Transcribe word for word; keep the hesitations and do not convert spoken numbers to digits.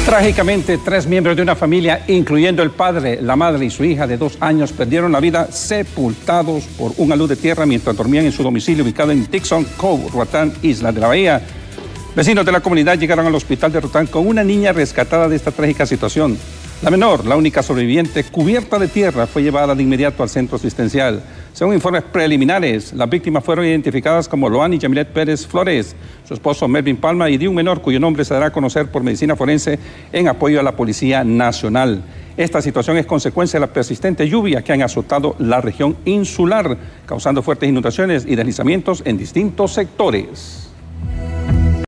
Trágicamente, tres miembros de una familia, incluyendo el padre, la madre y su hija de dos años, perdieron la vida sepultados por una luz de tierra mientras dormían en su domicilio ubicado en Dixon Cove, Roatán, Isla de la Bahía. Vecinos de la comunidad llegaron al hospital de Roatán con una niña rescatada de esta trágica situación. La menor, la única sobreviviente, cubierta de tierra, fue llevada de inmediato al centro asistencial. Según informes preliminares, las víctimas fueron identificadas como Loani Yamilet Pérez Flores, su esposo Melvin Palma y de un menor cuyo nombre se dará a conocer por medicina forense en apoyo a la Policía Nacional. Esta situación es consecuencia de la persistente lluvia que han azotado la región insular, causando fuertes inundaciones y deslizamientos en distintos sectores.